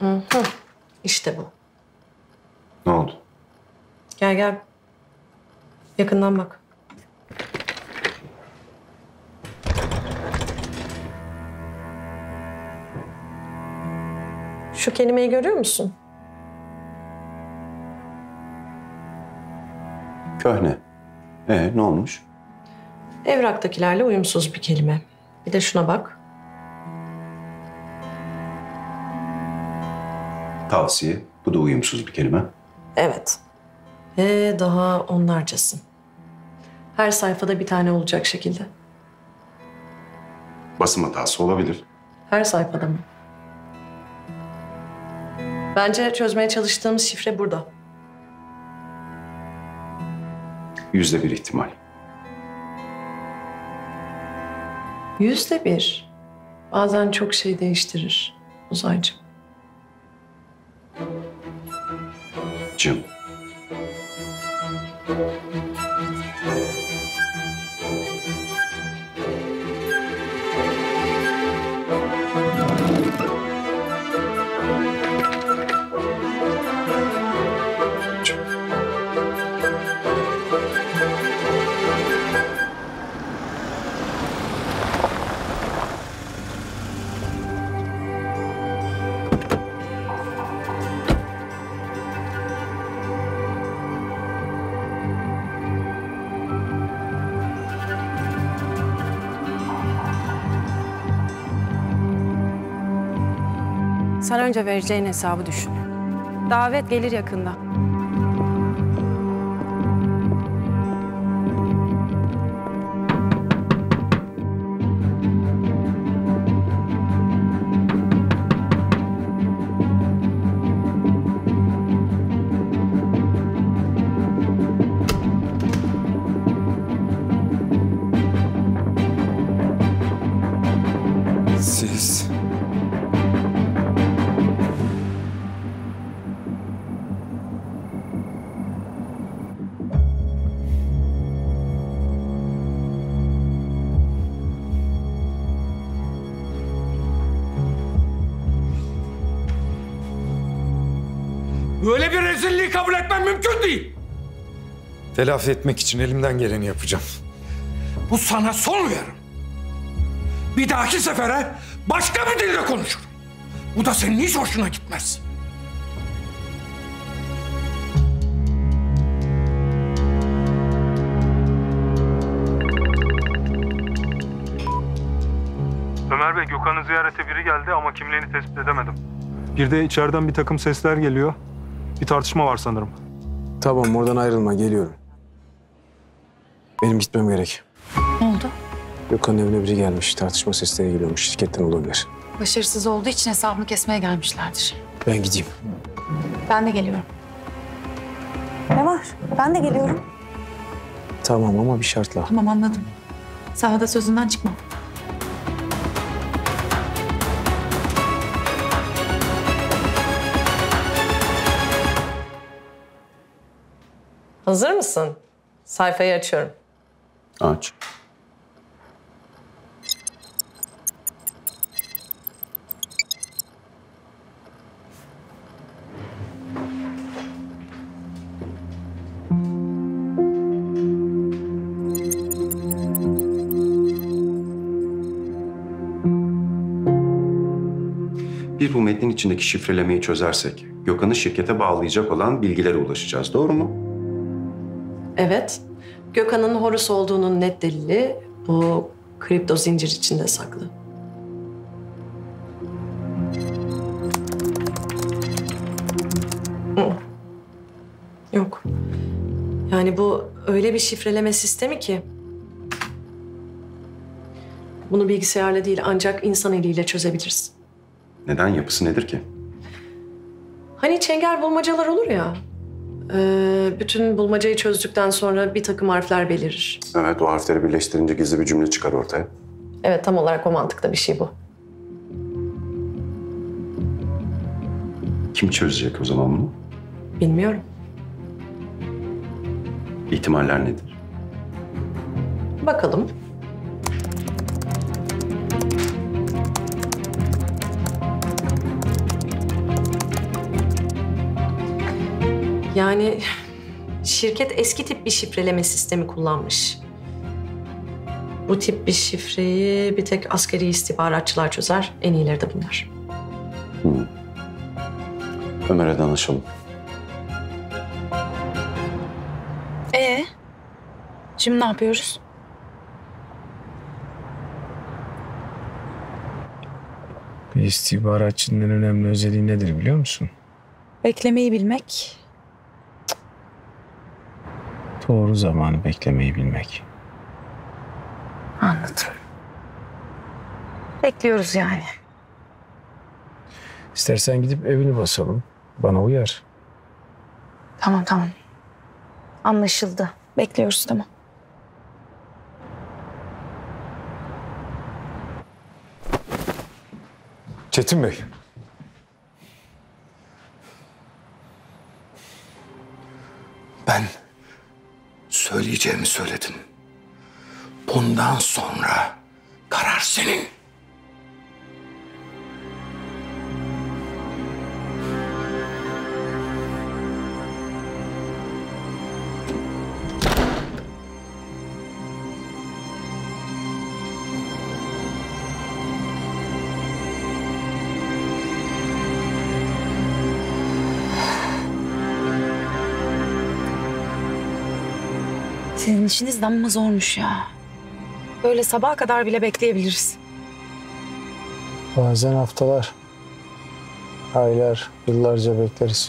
Hı hı. İşte bu. Ne oldu? Gel gel. Yakından bak. Şu kelimeyi görüyor musun? Köhne. Ne olmuş? Evraktakilerle uyumsuz bir kelime. Bir de şuna bak. Tavsiye. Bu da uyumsuz bir kelime. Evet. Ve daha onlarcası. Her sayfada bir tane olacak şekilde. Basım hatası olabilir. Her sayfada mı? Bence çözmeye çalıştığımız şifre burada. %1 ihtimal. %1. Bazen çok şey değiştirir Uzaycığım. Cım. Sen önce vereceğin hesabı düşün. Davet gelir yakında. Siz... Böyle bir rezilliği kabul etmem mümkün değil. Telafi etmek için elimden geleni yapacağım. Bu sana son uyarım. Bir dahaki sefere başka bir dilde konuşurum. Bu da senin hiç hoşuna gitmez. Ömer Bey, Gökhan'ın ziyarete biri geldi ama kimliğini tespit edemedim. Bir de içeriden bir takım sesler geliyor. Bir tartışma var sanırım. Tamam, oradan ayrılma, geliyorum. Benim gitmem gerek. Ne oldu? Gökhan'ın evine biri gelmiş, tartışma sesleri geliyormuş. Şirketten olabilir. Başarısız olduğu için hesabını kesmeye gelmişlerdir. Ben gideyim. Ben de geliyorum. Ne var? Ben de geliyorum. Tamam ama bir şartla. Tamam, anladım. Sahada sözünden çıkmam. Hazır mısın? Sayfayı açıyorum. Aç. Bu metnin içindeki şifrelemeyi çözersek Gökhan'ı şirkete bağlayacak olan bilgilere ulaşacağız. Doğru mu? Evet. Gökhan'ın Horus olduğunun net delili bu kripto zincir içinde saklı. Yok. Yani bu öyle bir şifreleme sistemi ki bunu bilgisayarla değil ancak insan eliyle çözebiliriz. Neden? Yapısı nedir ki? Hani çengel bulmacalar olur ya. Bütün bulmacayı çözdükten sonra bir takım harfler belirir. Evet, o harfleri birleştirince gizli bir cümle çıkar ortaya. Evet, tam olarak o mantıkta bir şey bu. Kim çözecek o zaman bunu? Bilmiyorum. İhtimaller nedir? Bakalım. Yani şirket eski tip bir şifreleme sistemi kullanmış. Bu tip bir şifreyi bir tek askeri istihbaratçılar çözer. En iyileri de bunlar. Ömer'e danışalım. Şimdi ne yapıyoruz? Bir istihbaratçının en önemli özelliği nedir biliyor musun? Beklemeyi bilmek. Doğru zamanı beklemeyi bilmek. Anladım. Bekliyoruz yani. İstersen gidip evini basalım. Bana uyar. Tamam. Anlaşıldı. Bekliyoruz, tamam. Çetin Bey. Ben söyleyeceğimi söyledim. Bundan sonra karar senin. Sizin işiniz damma zormuş ya. Böyle sabaha kadar bile bekleyebiliriz. Bazen haftalar, aylar, yıllarca bekleriz.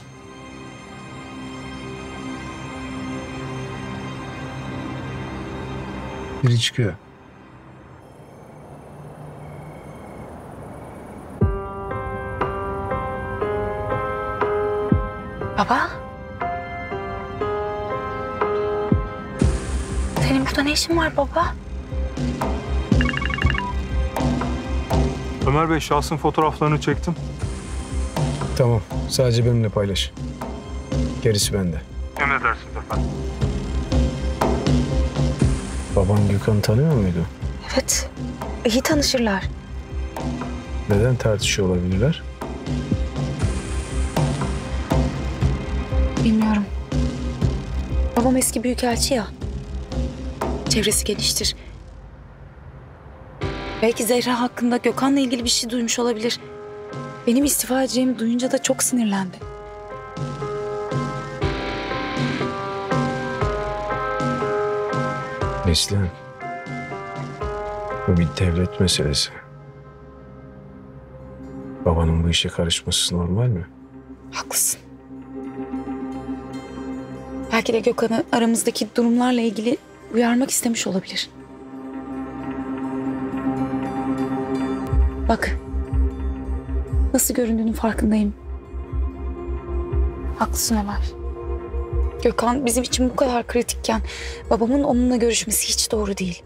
Biri çıkıyor. Baba? Senin burada ne işin var baba? Ömer Bey, şahsın fotoğraflarını çektim. Tamam, sadece benimle paylaş. Gerisi bende. Emredersiniz efendim. Baban Gökhan'ı tanıyor muydu? Evet. İyi tanışırlar. Neden tartışıyor olabilirler? Bilmiyorum. Babam eski büyükelçi ya. Çevresi geniştir. Belki Zehra hakkında Gökhan'la ilgili bir şey duymuş olabilir. Benim istifa edeceğimi duyunca da çok sinirlendi. Neslihan, bu bir devlet meselesi. Babanın bu işe karışması normal mi? Haklısın. Belki de Gökhan'ı aramızdaki durumlarla ilgili uyarmak istemiş olabilir. Bak, nasıl göründüğünün farkındayım. Haklısın Ömer. Gökhan bizim için bu kadar kritikken babamın onunla görüşmesi hiç doğru değil.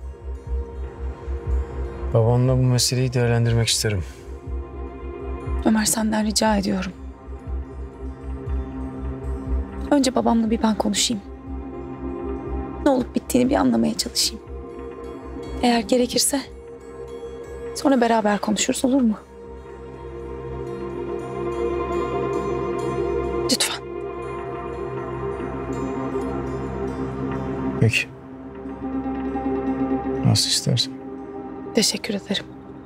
Babanla bu meseleyi değerlendirmek isterim. Ömer, senden rica ediyorum. Önce babamla bir ben konuşayım. Ne olup bittiğini bir anlamaya çalışayım. Eğer gerekirse sonra beraber konuşuruz, olur mu? Lütfen. Peki. Nasıl istersen. Teşekkür ederim.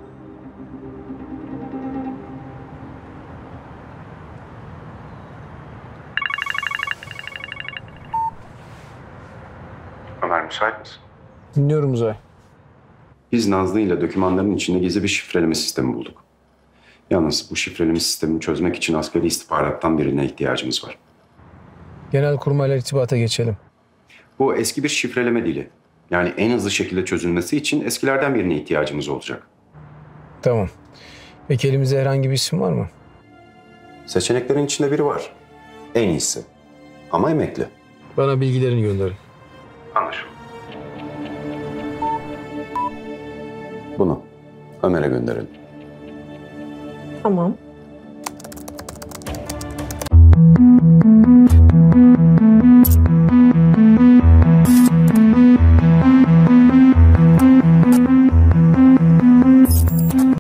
Ömer, müsait misin? Dinliyorum Uzay. Biz Nazlı ile dokümanların içinde gizli bir şifreleme sistemi bulduk. Yalnız bu şifreleme sistemini çözmek için askeri istihbarattan birine ihtiyacımız var. Genelkurmayla irtibata geçelim. Bu eski bir şifreleme dili. Yani en hızlı şekilde çözülmesi için eskilerden birine ihtiyacımız olacak. Tamam. Peki elimizde herhangi bir isim var mı? Seçeneklerin içinde biri var. En iyisi. Ama emekli. Bana bilgilerini gönderin. Anlaşıldı. Bunu Ömer'e gönderelim. Tamam.